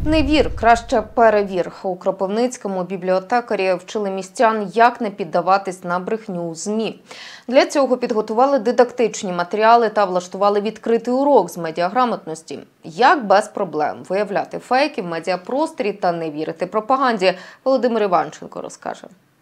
Не вір, краще перевір. У Кропивницькому бібліотекарі вчили містян, як не піддаватись на брехню у ЗМІ. Для цього підготували дидактичні матеріали та влаштували відкритий урок з медіаграмотності. Як без проблем виявляти фейки в медіапросторі та не вірити пропаганді, Володимир Іванченко розкаже.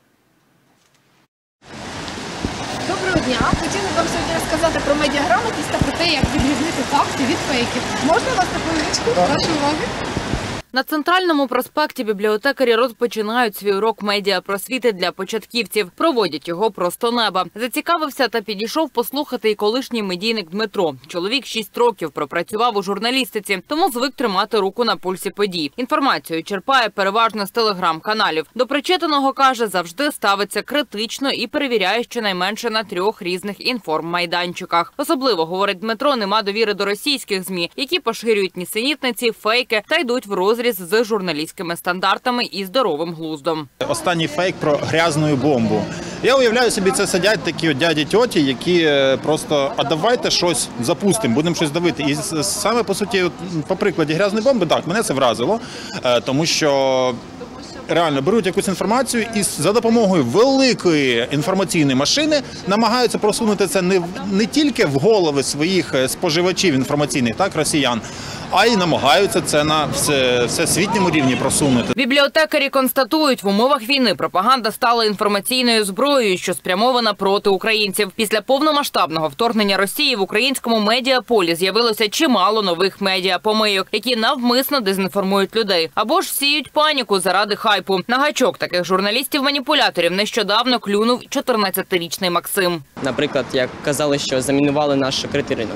Доброго дня! Хотіла вам сьогодні розказати про медіаграмотність та про те, як відрізнити факти від фейків. Можна вас на хвилиночку? Вашої уваги. На Центральному проспекті бібліотекарі розпочинають свій урок медіапросвіти для початківців. Проводять його просто неба. Зацікавився та підійшов послухати і колишній медійник Дмитро. Чоловік 6 років пропрацював у журналістиці, тому звик тримати руку на пульсі подій. Інформацію черпає переважно з телеграм-каналів. До прочитаного, каже, завжди ставиться критично і перевіряє щонайменше на 3 різних інформмайданчиках. Особливо, говорить Дмитро, нема довіри до російських ЗМІ, які поширюють нісенітниці, фейки та йдуть в розріз з журналістськими стандартами і здоровим глуздом. Останній фейк про грязну бомбу. Я уявляю собі, це сидять такі дяді-тьоті, які просто, а давайте щось запустимо, будемо щось давити. І саме, по суті, по прикладі грязної бомби, так, мене це вразило, тому що реально беруть якусь інформацію і за допомогою великої інформаційної машини намагаються просунути це не тільки в голови своїх споживачів інформаційних, так, росіян, а й намагаються це на всесвітньому рівні просунути. Бібліотекарі констатують, в умовах війни пропаганда стала інформаційною зброєю, що спрямована проти українців. Після повномасштабного вторгнення Росії в українському медіаполі з'явилося чимало нових медіапомийок, які навмисно дезінформують людей або ж сіють паніку заради хайпу. На гачок таких журналістів-маніпуляторів нещодавно клюнув 14-річний Максим. Наприклад, як казали, що замінували наш критий ринок.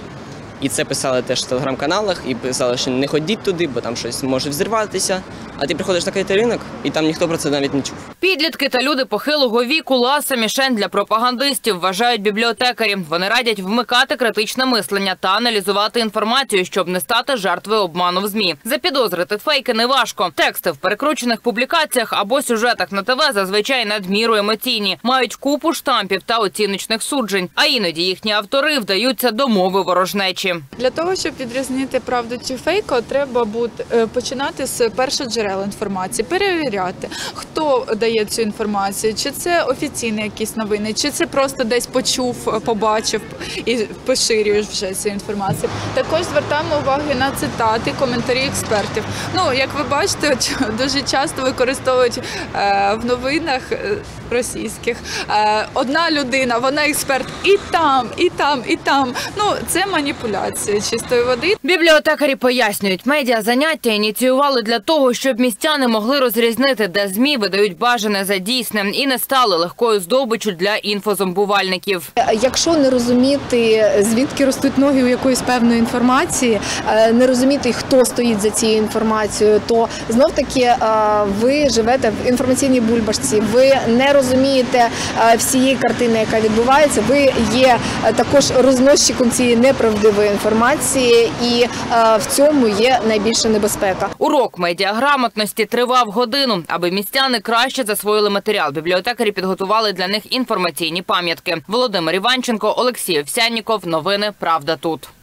І це писали теж в телеграм-каналах, і писали, що не ходіть туди, бо там щось може взірватися. А ти приходиш на критий ринок, і там ніхто про це навіть не чув. Підлітки та люди похилого віку – ласа мішень для пропагандистів, вважають бібліотекарі. Вони радять вмикати критичне мислення та аналізувати інформацію, щоб не стати жертвою обману в ЗМІ. Запідозрити фейки неважко. Тексти в перекручених публікаціях або сюжетах на ТВ зазвичай надміру емоційні, мають купу штампів та оціночних суджень. А іноді їхні автори вдаються до мови ворожнечі. Для того, щоб відрізнити правду чи фейк, треба починати з першоджерел інформації, перевіряти, хто дає цю інформацію, чи це офіційні якісь новини, чи це просто десь почув, побачив і поширюєш вже цю інформацію. Також звертаємо увагу на цитати, коментарі експертів. Ну, як ви бачите, дуже часто використовують в новинах російських. Одна людина, вона експерт і там, і там, і там. Ну, це маніпуляція чистої води. Бібліотекарі пояснюють, медіазаняття ініціювали для того, щоб містяни могли розрізнити, де ЗМІ видають бажане за дійсне і не стали легкою здобиччю для інфозомбувальників. Якщо не розуміти, звідки ростуть ноги у якоїсь певної інформації, не розуміти, хто стоїть за цією інформацією, то знов-таки ви живете в інформаційній бульбашці, ви не розумієте всієї картини, яка відбувається, ви є також розносчиком цієї неправдивої інформації, і в цьому є найбільша небезпека. Урок медіаграмотності тривав годину. Аби містяни краще засвоїли матеріал, бібліотекарі підготували для них інформаційні пам'ятки. Володимир Іванченко, Олексій Овсянніков. Новини «Правда тут».